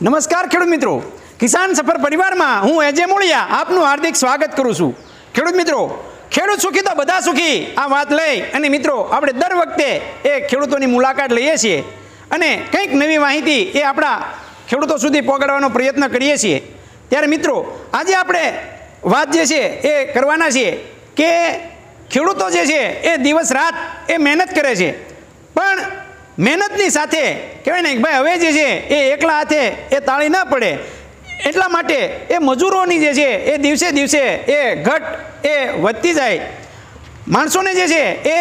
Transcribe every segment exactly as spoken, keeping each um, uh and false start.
નમસ્કાર ખેડૂત મિત્રો, કિસાન સફર પરિવારમાં હું એજે મોળિયા આપનું હાર્દિક સ્વાગત કરું છું। ખેડૂત મિત્રો, ખેડૂત સુખી તો બધા સુખી આ વાત લઈ અને મિત્રો આપણે દર વખતે એ ખેડૂતોની મુલાકાત લઈએ છીએ અને કંઈક નવી માહિતી એ આપણા ખેડૂતો સુધી પહોંચાડવાનો પ્રયત્ન કરીએ છીએ। ત્યારે મિત્રો આજે આપણે વાત જે છે એ કરવાના છીએ કે ખેડૂતો જે છે એ દિવસ રાત એ મહેનત કરે છે, પણ મહેનતની સાથે કહેવાય ને કે ભાઈ હવે જે છે એ એકલા હાથે એ તાળી ના પડે, એટલા માટે એ મજૂરોની જે છે એ દિવસે દિવસે એ ઘટ એ વધતી જાય। માણસોને જે છે એ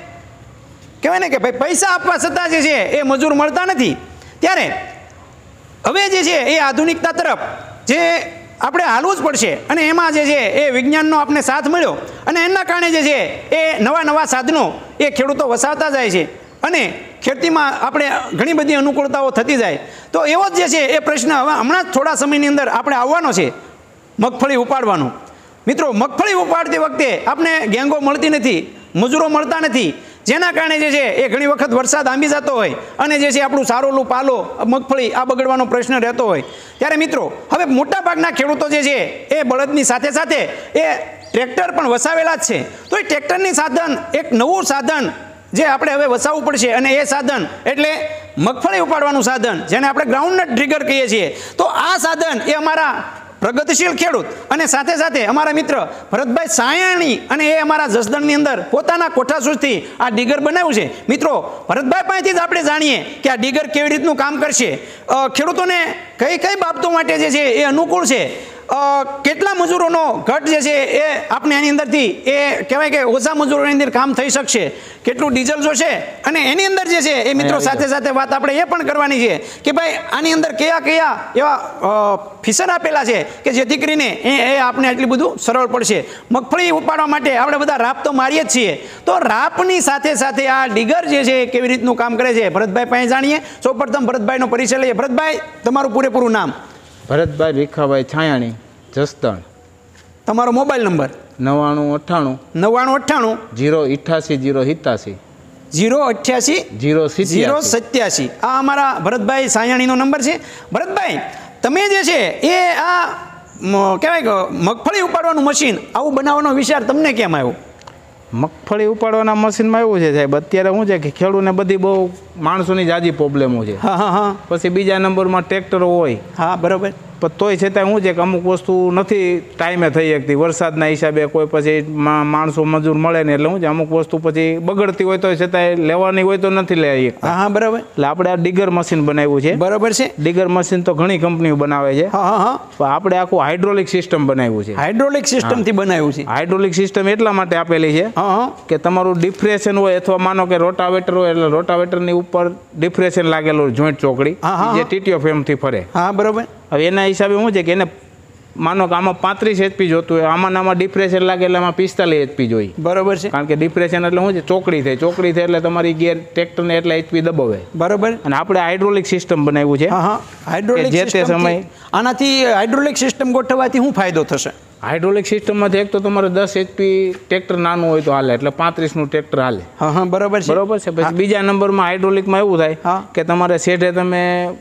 કહેવાય ને કે ભાઈ પૈસા આપવા છતાં જે છે એ મજૂર મળતા નથી। ત્યારે હવે જે છે એ આધુનિકતા તરફ જે આપણે હાલવું જ પડશે અને એમાં જે છે એ વિજ્ઞાનનો આપણે સાથ મળ્યો અને એના કારણે જે છે એ નવા નવા સાધનો એ ખેડૂતો વસાવતા જાય છે અને ખેતીમાં આપણે ઘણી બધી અનુકૂળતાઓ થતી જાય। તો એવો જ જે છે એ પ્રશ્ન હવે હમણાં જ થોડા સમયની અંદર આપણે આવવાનો છે મગફળી ઉપાડવાનો। મિત્રો મગફળી ઉપાડતી વખતે આપણે ગેંગો મળતી નથી, મજૂરો મળતા નથી, જેના કારણે જે છે એ ઘણી વખત વરસાદ આંબી જતો હોય અને જે છે આપણું સારોલું પાલો મગફળી આ બગડવાનો પ્રશ્ન રહેતો હોય। ત્યારે મિત્રો હવે મોટાભાગના ખેડૂતો જે છે એ બળદની સાથે સાથે એ ટ્રેક્ટર પણ વસાવેલા જ છે। તો એ ટ્રેક્ટરની સાધન એક નવું સાધન જે આપણે હવે વસાવવું પડશે અને એ સાધન એટલે મગફળી ઉપાડવાનું સાધન, જેને આપણે ગ્રાઉન્ડનટ ટ્રિગર કહીએ છીએ। તો આ સાધન એ અમારા પ્રગતિશીલ ખેડૂત અને સાથે સાથે અમારા મિત્ર ભરતભાઈ સાયણી અને એ અમારા જસદણની અંદર પોતાના કોઠાસૂઝથી આ ડીગર બનાવ્યું છે। મિત્રો ભરતભાઈ પાસેથી જ આપણે જાણીએ કે આ ડીગર કેવી રીતનું કામ કરશે, ખેડૂતોને કઈ કઈ બાબતો માટે જે છે એ અનુકૂળ છે, કેટલા મજૂરોનો ઘટ જે છે એ આપણે એની અંદરથી એ કહેવાય કે ઓછા મજૂરોની અંદર કામ થઈ શકશે, કેટલું ડીઝલ જોશે અને એની અંદર જે છે એ મિત્રો સાથે સાથે વાત આપણે એ પણ કરવાની છે કે ભાઈ આની અંદર કયા કયા એવા ફીચર આપેલા છે કે જેથી કરીને એ એ આપણે એટલું બધું સરળ પડશે। મગફળી ઉપાડવા માટે આપણે બધા રાપ તો મારીએ જ છીએ, તો રાપની સાથે સાથે આ ડીગર જે છે એ કેવી રીતનું કામ કરે છે ભરતભાઈ પાસે જાણીએ। સૌપ્રથમ ભરતભાઈનો પરિચય લઈએ। ભરતભાઈ, તમારું પૂરેપૂરું નામ? ભરતભાઈ ભીખાભાઈ છાયાણી, જસદણ। તમારો મોબાઈલ નંબર? નવ્વાણું અઠ્ઠાણું નવ્વાણું અઠ્ઠાણું જીરો અઠ્યાસી જીરો સિત્યાસી જીરો અઠ્યાસી જીરો જીરો સત્યાસી આ અમારા ભરતભાઈ સાયણીનો નંબર છે। ભરતભાઈ, તમે જે છે એ આ કહેવાય કે મગફળી ઉપાડવાનું મશીન આવું બનાવવાનો વિચાર તમને કેમ આવ્યો? મગફળી ઉપાડવાના મશીનમાં એવું છે સાહેબ, અત્યારે શું છે કે ખેડૂતને બધી બહુ માણસોની જાજી પ્રોબ્લેમો છે। હા હા હા પછી બીજા નંબરમાં ટ્રેક્ટરો હોય, હા બરાબર, પણ તોય છતાં શું છે કે અમુક વસ્તુ નથી ટાઈમે થઈ શકતી વરસાદના હિસાબે, કોઈ પછી માણસો મજૂર મળે ને એટલે શું છે અમુક વસ્તુ પછી બગડતી હોય તો છતાં લેવાની હોય તો નથી લઈ શકતા। હા બરાબર, એટલે આપણે આ ડીગર મશીન બનાવ્યું છે। બરાબર છે, ડીગર મશીન તો ઘણી કંપનીઓ બનાવે છે, હા હા હા, પણ આપણે આખું હાઇડ્રોલિક સિસ્ટમ બનાવ્યું છે। હાઇડ્રોલિક સિસ્ટમથી બનાવ્યું છે। હાઇડ્રોલિક સિસ્ટમ એટલા માટે આપેલી છે હા હા કે તમારું ડિફ્રેશન હોય અથવા માનો કે રોટાવેટર હોય એટલે રોટાવેટરની ઉપર ડિફ્રેશન લાગેલું જોઈન્ટ ચોકડી જે ટીટીઓ ફેમથી ફરે। હા બરાબર, હવે એના હિસાબે શું છે કે એને માનો કે આમાં પાંત્રીસ એચપી જોતું હોય, આમાં આમાં ડિપ્રેશન લાગે એટલે આમાં પિસ્તાલીસ એચપી જોઈએ। બરાબર છે, કારણ કે ડિપ્રેશન એટલે શું છે ચોકડી થાય, ચોકડી થાય એટલે તમારી ગેર ટ્રેક્ટરને એટલે એચપી દબાવે। બરાબર, અને આપણે હાઇડ્રોલિક સિસ્ટમ બનાવ્યું છે। હા હા, હાઇડ્રોલિક જે તે સમય આનાથી હાઇડ્રોલિક સિસ્ટમ ગોઠવવાથી શું ફાયદો થશે? હાઇડ્રોલિક સિસ્ટમમાંથી એક તો તમારે દસ એચપી ટ્રેક્ટર નાનું હોય તો હાલે, એટલે પાંત્રીસનું ટ્રેક્ટર હાલે। હા હા બરાબર છે, બરાબર છે। પછી બીજા નંબરમાં હાઇડ્રોલિકમાં એવું થાય કે તમારે શેઠે તમે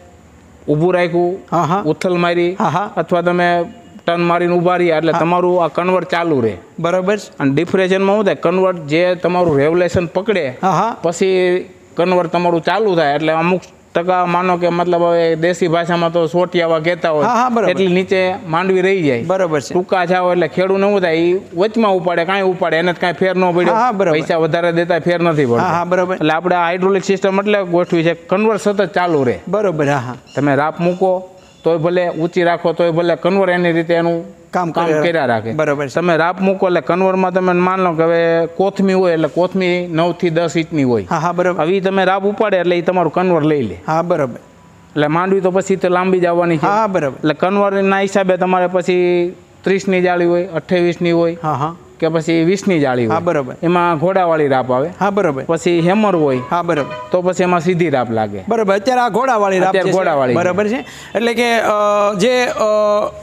ઊભું રાખ્યું, ઉથલ મારી અથવા તમે ટર્ન મારીને ઉભા રહ્યા એટલે તમારું આ કન્વર્ટ ચાલુ રહે। બરાબર, અને ડિફ્રેશનમાં શું થાય કન્વર્ટ જે તમારું રેવલેશન પકડે પછી કન્વર્ટ તમારું ચાલુ થાય એટલે અમુક ટકા માનો કે મતલબ હવે દેશી ભાષામાં તો સોટિયાવા કહેતા હોય એટલે નીચે માંડવી રહી જાય। બરાબર છે, ટૂંકા જાવ એટલે ખેડૂતને શું થાય એ વચમાં ઉપાડે, કાંઈ ઉપાડે એને કાંઈ ફેર ન પડ્યો, પૈસા વધારે દેતા ફેર નથી પડતો। બરાબર, એટલે આપણે હાઇડ્રોલિક સિસ્ટમ એટલે ગોઠવી છે કન્વર્ટ સતત ચાલુ રહે। બરોબર, હા, તમે રાપ મૂકો તોય ભલે, ઊંચી રાખો તોય ભલે, કન્વર એની રીતે એનું કામ કામ કર્યા રાખે। બરાબર, તમે રાપ મૂકો એટલે કન્વરમાં તમે માન લો કે હવે કોથમી હોય એટલે કોથમી નવ થી દસ ઇંચની હોય। હા બરાબર, હવે તમે રાપ ઉપાડે એટલે એ તમારું કન્વર લઈ લે। હા બરાબર, એટલે માંડવી તો પછી તો લાંબી જવાની છે। હા બરાબર, એટલે કન્વરના હિસાબે તમારે પછી ત્રીસની જાળી હોય, અઠ્ઠાવીસની હોય, હા હા કે પછી વીસની જાળી હોય। બરાબર, એમાં ઘોડાવાળી રાપ આવે। હા બરાબર, પછી હેમર હોય। હા બરાબર, તો પછી એમાં સીધી રાપ લાગે। બરાબર, અત્યારે આ ઘોડાવાળી રાપ, ઘોડાવાળી બરાબર છે, એટલે કે જે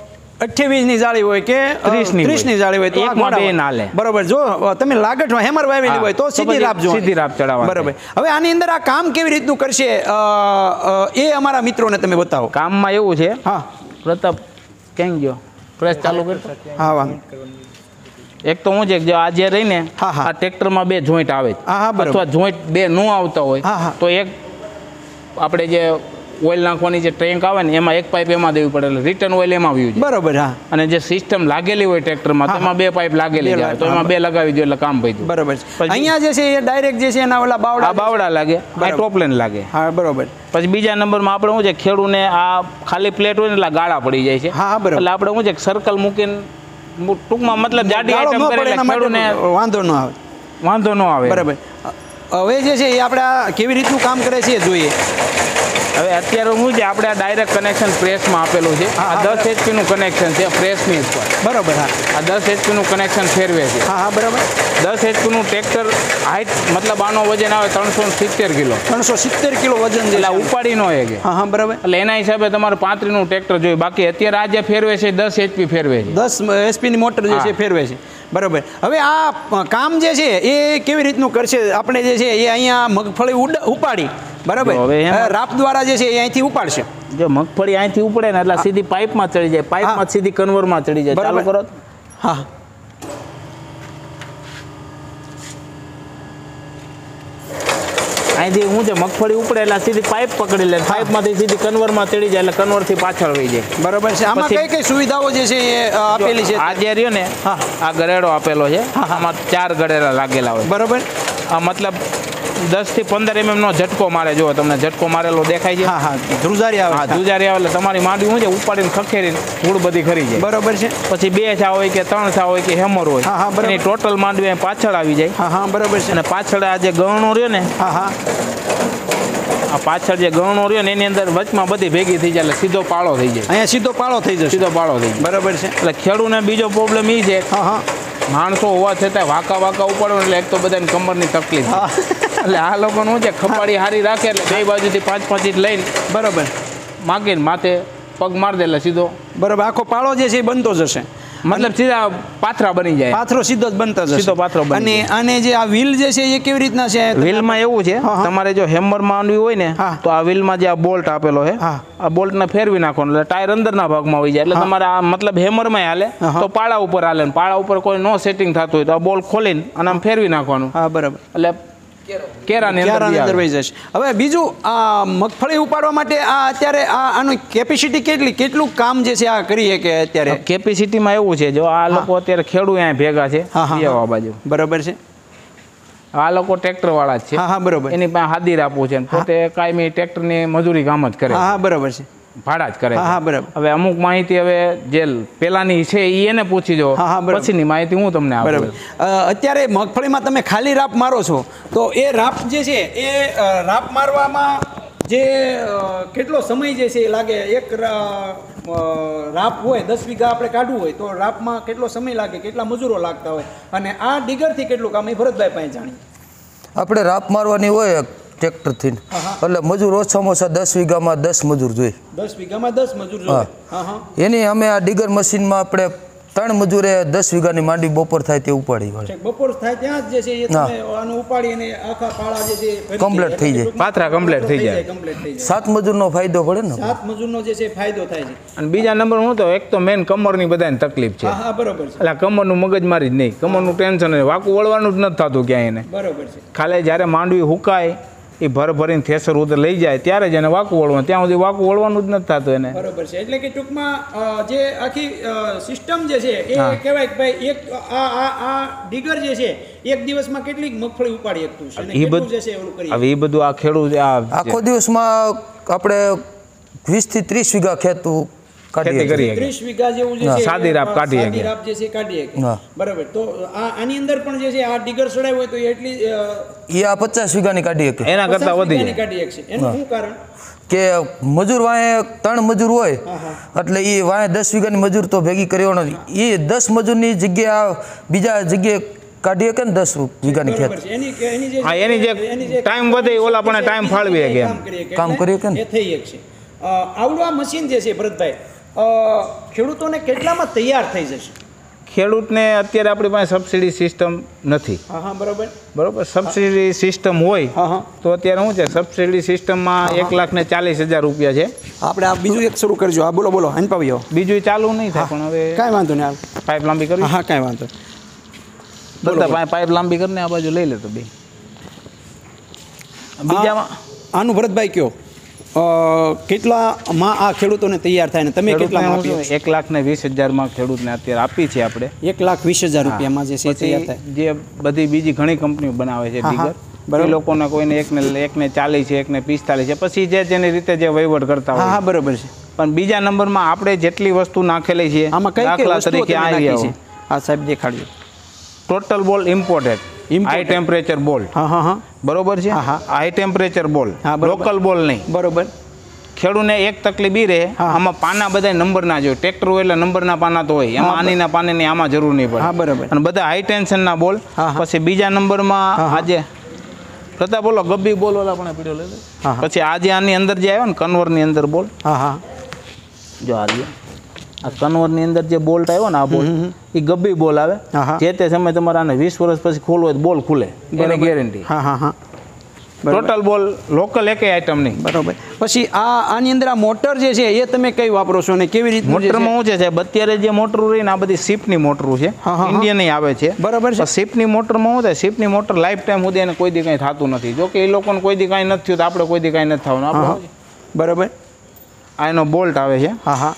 અઠ્યાવીસ ની જાળી હોય કે ત્રીસ ની જાળી હોય તો એકમાં બે ના લે. બરોબર. જો તમે લાગઠમાં હેમર વાવેલી હોય તો સીધી રાપ જો સીધી રાપ ચડાવવા. બરોબર. હવે આની અંદર આ કામ કેવી રીતનું કરશે એ અમારા મિત્રોને તમે બતાવો. કામમાં એવું છે. હા પ્રતાપ ક્યાં ગયો? પ્રેસ ચાલુ કરતો. હા વાંધો. એક તો હું છે જો આજે રહીને આ ટ્રેક્ટરમાં બે જોઈન્ટ આવે અથવા જોઈન્ટ બે ન આવતા હોય તો એક આપણે જે ઓઇલ નાખવાની જે ટેન્ક આવે ને એમાં એક પાઇપ એમાં દેવી પડે એટલે રિટર્ન ઓઇલ એમાં આવ્યું છે. બરોબર. હા. અને જે સિસ્ટમ લાગેલી હોય ટ્રેક્ટરમાં તેમાં બે પાઇપ લાગેલી જાય તો એમાં બે લગાવી દો એટલે કામ પડી. બરોબર. અહીંયા જે છે એ ડાયરેક્ટ જે છે એના ઓલા બાવડા બાવડા લાગે આ ટોપલેન લાગે. હા બરોબર. પછી બીજા નંબરમાં આપણે શું છે ખેડૂને આ ખાલી પ્લેટ હોય ને એટલે ગાળા પડી જાય છે. હા બરોબર. એટલે આપણે શું છે સર્કલ મૂકીને ટૂંકમાં મતલબ જાડી આઈટમ કરે એટલે ખેડૂને વાંધો ન આવે. વાંધો ન આવે. બરાબર. હવે જે છે એ આપણે કેવી રીતનું કામ કરે છે એ જોઈએ. હવે અત્યારે શું છે આપણે આ ડાયરેક્ટ કનેક્શન પ્રેસમાં આપેલું છે. આ દસ એચપી નું કનેક્શન છે પ્રેસની ઉપર. બરોબર. હા. આ દસ એચપી નું કનેક્શન ફેરવે છે. હા હા બરાબર. દસ એચપી નું ટ્રેક્ટર હાઈટ મતલબ આનો વજન આવે ત્રણસો સિત્તેર કિલો. ત્રણસો સિત્તેર કિલો વજન છે. એટલે ઉપાડી ન હોય કે. હા હા બરાબર. એટલે એના હિસાબે તમારે પાંત્રીસ નું ટ્રેક્ટર જોઈએ. બાકી અત્યારે આ જે ફેરવે છે દસ એચપી ફેરવે છે. દસ એચપી ની મોટર જે છે ફેરવે છે. બરાબર. હવે આ કામ જે છે એ કેવી રીતનું કરશે આપણે જે છે એ અહીંયા મગફળી ઉપાડી બરાબર રાપ દ્વારા જે છે એ અહીંથી ઉપાડશે. જો મગફળી અહીંથી ઉપડે ને એટલે સીધી પાઇપમાં ચડી જાય. પાઇપમાં સીધી કન્વરમાં ચડી જાય. ચાલુ કરો. હા. અહીંથી હું છે મગફળી ઉપડે એટલે સીધી પાઇપ પકડી લે. પાઇપમાંથી સીધી કન્વરમાં ચડી જાય એટલે કન્વરથી પાછળ વહી જાય. બરાબર છે. આમાં કઈ કઈ સુવિધાઓ જે છે એ આપેલી છે? આ જે રહ્યો ને આ ગળેડો આપેલો છે. આમાં ચાર ગળેડા લાગેલા હોય. બરાબર. આ મતલબ દસ થી પંદર એમએમ નો ઝટકો મારે. જો તમને ઝટકો મારેલો દેખાય છે. હા હા ધ્રુજારી આવે. હા ધ્રુજારી આવે એટલે તમારી માંડવી શું છે ઉપાડીને ખખેરીને ધૂળ બધી ખરી જાય. બરોબર છે. પછી બે છા હોય કે ત્રણ છા હોય કે હેમર હોય એની ટોટલ માંડવી પાછળ આવી જાય. હા હા બરોબર છે. અને પાછળ આ જે ગણો રહ્યો ને હા હા આ પાછળ જે ગણો રહ્યો ને એની અંદર વચમાં બધી ભેગી થઈ જાય એટલે સીધો પાળો થઈ જાય. અહીંયા સીધો પાળો થઈ જશે. સીધો પાળો થઈ જાય. બરોબર છે. એટલે ખેડૂને બીજો પ્રોબ્લેમ એ છે હા હા માણસો હોવા છતાં વાંકા વાંકા ઉપાડો એટલે એક તો બધાને કમરની તકલીફ. એટલે આ લોકોનું છે ખપાડી હારી રાખે એટલે બે બાજુથી પાંચ પાંચ ઇંચ લઈને બરાબર માગીને માથે પગ મારી દે એટલે સીધો બરાબર આખો પાળો જે છે એ બનતો જશે. મતલબ સીધા પાથરા બની જાય. પાથરો સીધો જ બનતા જશે. સીધો પાથરો બની. અને આને જે આ વ્હીલ જે છે એ કેવી રીતના છે? વ્હીલમાં એવું છે તમારે જો હેમર માંડવી હોય ને તો આ વ્હીલમાં જે આ બોલ્ટ આપેલો છે આ બોલ્ટને ફેરવી નાખવાનો એટલે ટાયર અંદરના ભાગમાં હોય જાય. એટલે તમારે આ મતલબ હેમરમાં હાલે તો પાળા ઉપર હાલે ને પાળા ઉપર કોઈ નો સેટિંગ થતું હોય તો આ બોલ્ટ ખોલીને અને આમ ફેરવી નાખવાનું. હા બરાબર. એટલે કેરાની અંદર વહી જશે. હવે બીજું આ મગફળી ઉપાડવા માટે આ અત્યારે આ આનું કેપેસિટી કેટલી કેટલું કામ જે છે આ કરીએ કે અત્યારે કેપેસિટીમાં એવું છે જો આ લોકો અત્યારે ખેડૂત અહીંયા ભેગા છે આ બાજુ બરાબર છે. આ લોકો ટ્રેક્ટર વાળા જ છે. હા હા બરાબર. એની પાસે હાદી આપવું છે પોતે કાયમી ટ્રેક્ટરની મજૂરી કામ જ કરે. હા બરાબર છે. ભાડા જ કરે. હા બરાબર. હવે અમુક માહિતી હવે જે પેલાની છે એ એને પૂછી દો પછીની માહિતી હું તમને આપું. બરાબર. અત્યારે મગફળીમાં તમે ખાલી રાપ મારો છો તો એ રાપ જે છે એ રાપ મારવામાં જે કેટલો સમય જે છે એ લાગે? એક રાપ હોય દસ વીઘા આપણે કાઢવું હોય તો રાપમાં કેટલો સમય લાગે? કેટલા મજૂરો લાગતા હોય? અને આ ડીગરથી કેટલું કામ એ ભરતભાઈ પાસે જાણીએ. આપણે રાપ મારવાની હોય ટ્રેક્ટરથી એટલે મજૂર ઓછામાં ઓછા દસ વીઘામાં દસ મજૂર જોઈએ. દસ વીઘામાં દસ મજૂર જોઈએ. એની અમે આ ડીગર મશીનમાં આપણે ત્રણ મજૂરે દસ વીઘાની માંડી બપોર થાય તે ઉપાડી વળે. બપોર થાય ત્યાં જ જે છે એ તમે આનું ઉપાડીને આખા પાળા જે છે કમ્પ્લીટ થઈ જાય. પાથરા કમ્પ્લીટ થઈ જાય. સાત મજૂરનો ફાયદો પડે ને. સાત મજૂરનો જે છે ફાયદો થાય છે. અને બીજા નંબર હું તો એક તો મેન કમરની બધાને તકલીફ છે. હા બરોબર છે. એટલે કમરનું મગજ મારી જ નહીં. કમરનું ટેન્શન નહીં. વાકું વળવાનું જ નથી થતું ક્યાંય એને. બરોબર છે. ખાલી જ્યારે માંડવી હુકાય એ ભર ભરીને થેસર ઉધર લઈ જાય ત્યારે જ એને વાકું વળવાનું. ત્યાં સુધી વાકું વળવાનું જ નથી થતું એને. બરોબર છે. એટલે કે ટૂંકમાં જે આખી સિસ્ટમ જે છે એ કહેવાય કે ભાઈ એક આ આ આ ડીગર જે છે એક દિવસમાં કેટલી મગફળી ઉપાડી શકતું છે અને કેટલું જે છે એવું કરી. હવે એ બધું આ ખેડૂત આખો દિવસમાં આપણે વીસ થી ત્રીસ વીઘા ખેતું ખેતી કરીએ. ત્રીસ વીઘા જેવું જે છે સાદી રાપ કાઢીએ. સાદી રાપ જે છે કાઢીએ. બરાબર. તો આ આની અંદર પણ જે છે આ ડીગર સડાય હોય તો એટલી એ આ પચાસ વીઘાની કાઢી શકે. એના કરતા વધી જાય. કાઢી શકે. એનું શું કારણ? કે મજૂર વાંહે ત્રણ મજૂર હોય એટલે એ વાંહે દસ વીઘાની મજૂર તો ભેગી કરવાનો. એ દસ મજૂરની જગ્યાએ બીજા જગ્યાએ કાઢી શકે ને દસ વીઘાની ખેત. હા એની જે ટાઈમ વધે ઓલા પણ ટાઈમ ફાળવી શકે કામ કરી શકે ને એ થઈ શકે. આવડું આ મશીન જે છે ભરતભાઈ ખેડૂતોને કેટલામાં તૈયાર થઈ જશે? ખેડૂતને અત્યારે આપણી પાસે સબસિડી સિસ્ટમ નથી. હા હા બરોબર બરોબર. સબસિડી સિસ્ટમ હોય તો અત્યારે શું છે, સબસિડી સિસ્ટમમાં એક લાખ ને ચાલીસ હજાર રૂપિયા છે. આપણે આ બીજું એક શરૂ કરજો. હા બોલો બોલો હનપાવીઓ. બીજું ચાલુ નહીં થાય પણ હવે કાંઈ વાંધો નહીં. પાઇપ લાંબી કરી. હા કાંઈ વાંધો બધા પાઇપ લાંબી કરીને આ બાજુ લઈ લે તો બે બીજામાં આનું ભરતભાઈ કયો કેટલામાં આ ખેડૂતોને તૈયાર થાય ને તમે કેટલા? એક લાખ ને વીસ હજારમાં ખેડૂતને અત્યારે આપી છે આપણે. એક લાખ વીસ હજાર રૂપિયામાં જે છે તૈયાર થાય. જે બધી બીજી ઘણી કંપનીઓ બનાવે છે ડીગર, એ લોકોને કોઈને એકને એકને ચાલીસ છે, એકને પિસ્તાલીસ છે, પછી જે જેની રીતે જે વહીવટ કરતા હોય. હા બરોબર છે. પણ બીજા નંબરમાં આપણે જેટલી વસ્તુ નાખેલી છે આમાં કઈ દાખલા તરીકે આવી છે. હા સાહેબ દેખાડ્યો. Total ball imported, high temperature ball. હા હા હા બરોબર છે. હાઈ ટેમ્પરેચર બોલ, લોકલ બોલ નહીં. બરોબર. ખેડૂતને એક તકલીફ બી રહે, આમાં પાના બધા નંબર ના જોઈએ. ટ્રેક્ટર હોય એટલે નંબરના પાના તો હોય, એમાં આનીના પાનાની આમાં જરૂર નહીં પડે. હા બરોબર. અને બધા હાઈ ટેન્શનના બોલ. પછી બીજા નંબરમાં આજે પ્રતાપ બોલો ગબ્બી બોલ ઓલા પણ પીડ્યો લે. પછી આજે આની અંદર જે આવ્યો ને કન્વરની અંદર બોલ. હા હા જો આ આ કન્વરની અંદર જે બોલ્ટ આવ્યો ને આ બોલ એ ગબ્બી બોલ આવે. જે તે સમય તમારે આને વીસ વર્ષ પછી ખોલવો હોય તો બોલ ખુલે, એની ગેરંટી. હા હા હા ટોટલ બોલ લોકલ એકે આઈટમ નહીં. બરોબર. પછી આ આની અંદર આ મોટર જે છે એ તમે કઈ વાપરો છો અને કેવી રીતે? મોટરમાં શું છે સાહેબ, અત્યારે જે મોટરો રહી ને આ બધી શિપની મોટરો છે, ઇન્ડિયન આવે છે. બરાબર છે. શિપની મોટરમાં શું થાય, શિપની મોટર લાઈફ ટાઈમ સુધી એને કોઈ દી કંઈ થતું નથી. જો કે એ લોકોને કોઈ દી કાંઈ નથી થયું તો આપણે કોઈ દી કાંઈ નથી થવાનું. આપણે બરાબર. આ એનો બોલ્ટ આવે છે. હા હા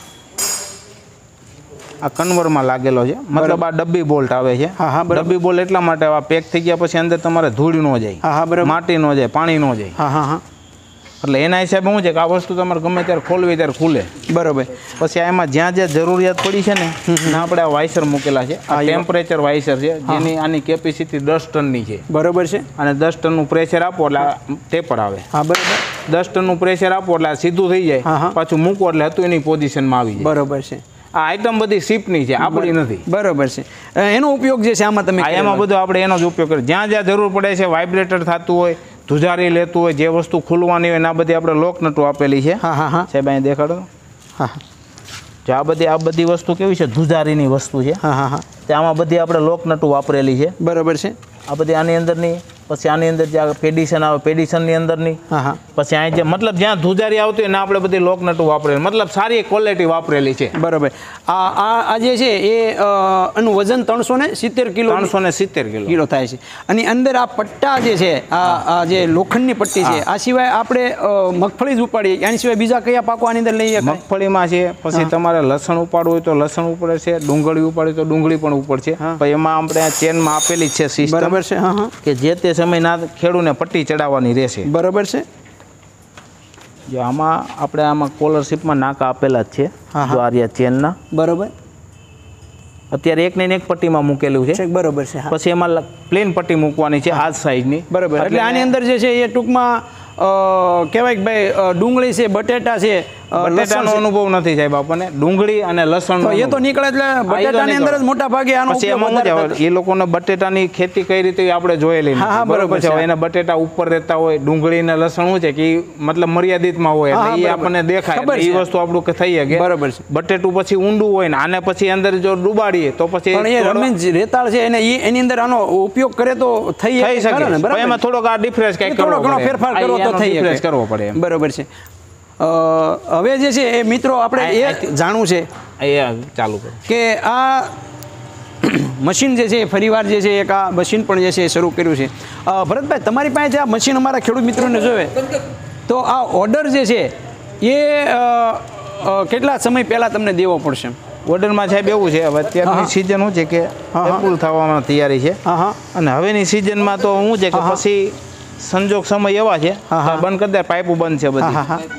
આ કન્વરમાં લાગેલો છે, મતલબ આ ડબ્બી બોલ્ટ આવે છે. ડબ્બી બોલ્ટ એટલા માટે આ પેક થઈ ગયા પછી અંદર તમારે ધૂળ ન જાય, માટી ન જાય, પાણી ન જાય. હા હા હા એટલે એના હિસાબે શું છે કે આ વસ્તુ તમારે ગમે ત્યારે ખોલવી ત્યારે ખુલે. બરોબર. પછી એમાં જ્યાં જ્યાં જરૂરિયાત પડી છે ને આપણે આ વાઇસર મૂકેલા છે. આ ટેમ્પરેચર વાઇસર છે, જેની આની કેપેસિટી દસ ટનની છે. બરોબર છે. અને દસ ટનનું પ્રેશર આપો એટલે ટેપર આવે. હા બરોબર. દસ ટનનું પ્રેશર આપો એટલે સીધું થઈ જાય, પાછું મૂકો એટલે હતું એની પોઝિશનમાં આવી જાય. બરોબર છે. આ આઈટમ બધી શિપની છે, આપણી નથી. બરોબર છે. એનો ઉપયોગ જે છે આમાં તમે એમાં બધો આપણે એનો જ ઉપયોગ કરીએ. જ્યાં જ્યાં જરૂર પડે છે, વાઇબ્રેટર થતું હોય, ધુજારી લેતું હોય, જે વસ્તુ ખુલવાની હોય એના બધી આપણે લોક નટું આપેલી છે. હા હા હા સાહેબ અહીં દેખાડો. હા જો આ બધી આ બધી વસ્તુ કેવી છે, ધુજારીની વસ્તુ છે. હા હા હા આમાં બધી આપણે લોક નટું વાપરેલી છે. બરોબર છે. આ બધી આની અંદરની, પછી આની અંદર જે પેડિશન આવે પેડિશનની અંદરની. હા હા પછી અહીં જે મતલબ જ્યાં ધુજારી આવતી હોય ને આપણે બધી લોક નટું વાપરેલી, મતલબ સારી ક્વોલિટી વાપરેલી છે. બરાબર. આ આ જે છે એ એનું વજન ત્રણસો ને સિત્તેર કિલો ત્રણસો ને સિત્તેર કિલો કિલો થાય છે. અને અંદર આ પટ્ટા જે છે, આ જે લોખંડની પટ્ટી છે, આ સિવાય આપણે મગફળી જ ઉપાડીએ, આની સિવાય બીજા કયા પાકો આની અંદર લઈએ? મગફળીમાં છે, પછી તમારે લસણ ઉપાડવું હોય તો લસણ ઉપડે છે, ડુંગળી ઉપાડવી તો ડુંગળી પણ ઉપડશે. પછી એમાં આપણે ચેનમાં આપેલી છે સિસ્ટમ. બરાબર છે. હા હા કે જે તે સમયના ખેડૂને પટ્ટી ચડાવવાની રહેશે. બરાબર છે. જો આમાં આપણે આમાં કોલરશીપમાં નાકા આપેલા જ છે, જો આર્યા ચેનના. બરાબર. અત્યારે એક ને એક પટ્ટીમાં મૂકેલું છે. બરાબર છે. પછી એમાં પ્લેન પટ્ટી મૂકવાની છે આ સાઈઝની. બરાબર. એટલે આની અંદર જે છે એ ટૂંકમાં કહેવાય કે ભાઈ ડુંગળી છે, બટેટા છે. બટેટાનો અનુભવ નથી સાહેબ આપણને, ડુંગળી અને લસણ એ તો નીકળે એટલે બટેટાની અંદર જ મોટા ભાગે આનો ઉપયોગ. એ લોકોને બટેટાની ખેતી કઈ રીતે આપણે જોયેલી. હા બરોબર છે. એના બટેટા ઉપર રહેતા હોય, ડુંગળી ને લસણ શું છે કે મતલબ મર્યાદિતમાં હોય એટલે એ આપણને દેખાય, એ વસ્તુ આપણું થઈ શકે. બરોબર છે. બટેટું પછી ઊંડું હોય ને આને પછી અંદર જો ડુબાડીએ તો પછી રમેશ રેતાળ છે એને એની અંદર આનો ઉપયોગ કરે તો થઈ શકે ને. એમાં થોડોક આ ડિફરન્સ કઈ થોડો ઘણો ફેરફાર કરવો તો થઈ શકે, કરવો પડે. બરોબર છે. હવે જે છે એ મિત્રો આપણે એ જાણવું છે એ ચાલુ કરો કે આ મશીન જે છે ફરીવાર જે છે એક આ મશીન પણ જે છે એ શરૂ કર્યું છે. ભરતભાઈ તમારી પાસે આ મશીન અમારા ખેડૂત મિત્રોને જોવે તો આ ઓર્ડર જે છે એ કેટલા સમય પહેલાં તમને દેવો પડશે? ઓર્ડરમાં સાહેબ એવું છે, હવે અત્યારની સિઝન શું છે કે એપ્રુવ થવામાં તૈયારી છે, અને હવેની સિઝનમાં તો શું છે કે પછી સંજોગ સમય એવા છે બંધ કરી દે, પાઇપો બંધ છે બધી.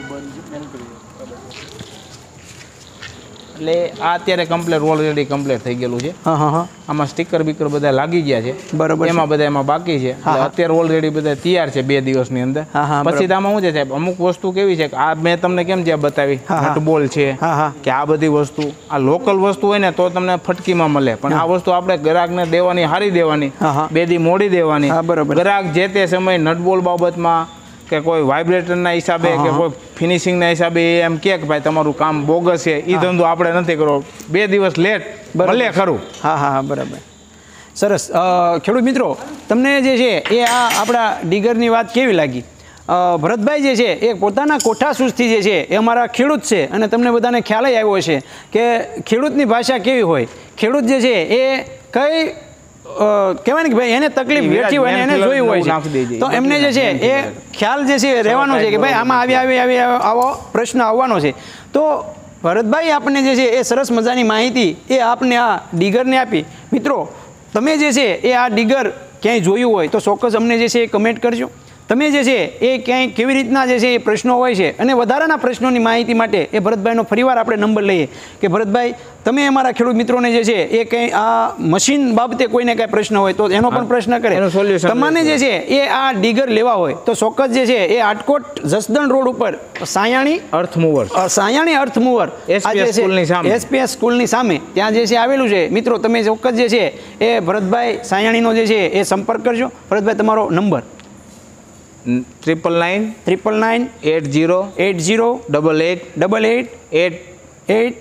એટલે આ અત્યારે કમ્પ્લેટ ઓલરેડી કમ્પ્લેટ થઈ ગયેલું છે. આમાં સ્ટીકર બીકર બધા લાગી ગયા છે. બરાબર. એમાં બધા એમાં બાકી છે. અત્યારે ઓલરેડી બધા તૈયાર છે બે દિવસની અંદર. પછી આમાં શું છે સાહેબ, અમુક વસ્તુ કેવી છે કે આ મેં તમને કેમ જ્યાં બતાવી નટબોલ છે કે આ બધી વસ્તુ આ લોકલ વસ્તુ હોય ને તો તમને ફટકીમાં મળે, પણ આ વસ્તુ આપણે ગ્રાહકને દેવાની હારી દેવાની, બે દી મોડી દેવાની. ગ્રાહક જે તે સમય નટબોલ બાબતમાં કે કોઈ વાઇબ્રેટરના હિસાબે કે કોઈ ફિનિશિંગના હિસાબે એમ કે ભાઈ તમારું કામ બોગસ છે, એ ધંધો આપણે નથી કરવો, બે દિવસ લેટ ભલે ખરું. હા હા હા બરાબર, સરસ. ખેડૂત મિત્રો, તમને જે છે એ આ આપણા ડીગરની વાત કેવી લાગી? ભરતભાઈ જે છે એ પોતાના કોઠા સૂઝથી જે છે એ અમારા ખેડૂત છે, અને તમને બધાને ખ્યાલ જ આવ્યો છે કે ખેડૂતની ભાષા કેવી હોય. ખેડૂત જે છે એ કઈ કહેવાય ને કે ભાઈ એને તકલીફ વેઠી હોય એને જોયું હોય છે, તો એમને જે છે એ ખ્યાલ જે છે રહેવાનો છે કે ભાઈ આમાં આવી આવી આવી આવો પ્રશ્ન આવવાનો છે. તો ભરતભાઈ આપણને જે છે એ સરસ મજાની માહિતી એ આપને આ ડીગરને આપી. મિત્રો, તમે જે છે એ આ ડીગર ક્યાંય જોયું હોય તો ચોક્કસ અમને જે છે એ કમેન્ટ કરજો. તમે જે છે એ ક્યાંય કેવી રીતના જે છે એ પ્રશ્નો હોય છે, અને વધારાના પ્રશ્નોની માહિતી માટે એ ભરતભાઈનો ફરીવાર આપણે નંબર લઈએ કે ભરતભાઈ, તમે અમારા ખેડૂત મિત્રોને જે છે એ કંઈ આ મશીન બાબતે કોઈને કાંઈ પ્રશ્ન હોય તો એનો પણ પ્રશ્ન કરે. તમને જે છે એ આ ડીગર લેવા હોય તો ચોક્કસ જે છે એ આટકોટ જસદણ રોડ ઉપર Sayani earth mover Sayani earth mover SPS સ્કૂલની સામે ત્યાં જે છે આવેલું છે. મિત્રો, તમે ચોક્કસ જે છે એ ભરતભાઈ સાયાણીનો જે છે એ સંપર્ક કરજો. ભરતભાઈ, તમારો number? Triple nine triple nine eight zero eight zero double eight double eight eight eight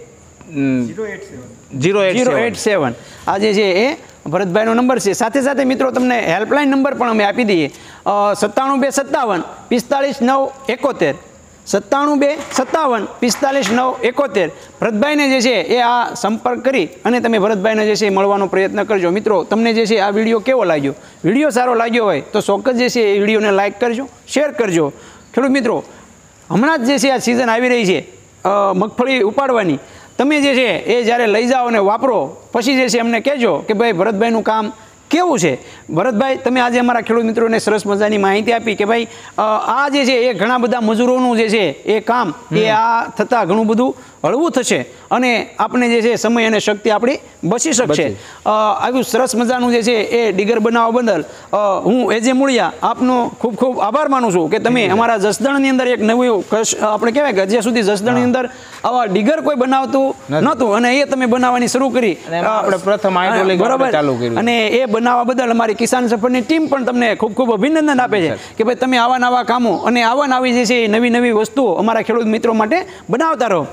zero eight zero eight seven આ જે છે એ ભરતભાઈનો નંબર છે. સાથે સાથે મિત્રો, તમને હેલ્પલાઇન નંબર પણ અમે આપી દઈએ. સત્તાણું બે સત્તાવન પિસ્તાળીસ નવ એકોતેર સત્તાણું બે સત્તાવન પિસ્તાલીસ નવ એકોતેર. ભરતભાઈને જે છે એ આ સંપર્ક કરી અને તમે ભરતભાઈને જે છે મળવાનો પ્રયત્ન કરજો. મિત્રો, તમને જે છે આ વિડીયો કેવો લાગ્યો? વિડીયો સારો લાગ્યો હોય તો ચોક્કસ જે છે એ વિડીયોને લાઇક કરજો, શેર કરજો. ખેડૂત મિત્રો, હમણાં જ જે છે આ સિઝન આવી રહી છે મગફળી ઉપાડવાની. તમે જે છે એ જ્યારે લઈ જાઓ અને વાપરો પછી જે છે અમને કહેજો કે ભાઈ ભરતભાઈનું કામ કેવું છે. ભરતભાઈ, તમે આજે અમારા ખેડૂત મિત્રોને સરસ મજાની માહિતી આપી કે ભાઈ આ જે છે એ ઘણા બધા મજૂરોનું જે છે એ કામ એ આ થતાં ઘણું બધું હળવું થશે, અને આપણે જે છે સમય અને શક્તિ આપણી બચી શકશે. આવ્યું સરસ મજાનું જે છે એ ડીગર બનાવવા બદલ હું એજે મૂળિયા આપનો ખૂબ ખૂબ આભાર માનું છું કે તમે અમારા જસદણની અંદર એક નવું આપણે કહેવાય કે હજી સુધી જસદણની અંદર આવા ડીગર કોઈ બનાવતું નહોતું, અને એ તમે બનાવવાની શરૂ કરી. આપણે પ્રથમ બરાબર, ચાલુ કર્યું, અને એ બનાવવા બદલ અમારી કિસાન સફરની ટીમ પણ તમને ખૂબ ખૂબ અભિનંદન આપે છે કે ભાઈ તમે આવા નવા કામો અને આવા નવી જે છે નવી નવી વસ્તુઓ અમારા ખેડૂત મિત્રો માટે બનાવતા રહો.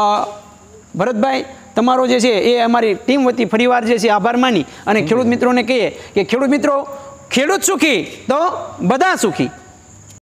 ભરતભાઈ, તમારો જે છે એ અમારી ટીમ વતી ફરીવાર જે છે આભાર માની અને ખેડૂત મિત્રોને કહીએ કે ખેડૂત મિત્રો, ખેડૂત સુખી તો બધા સુખી.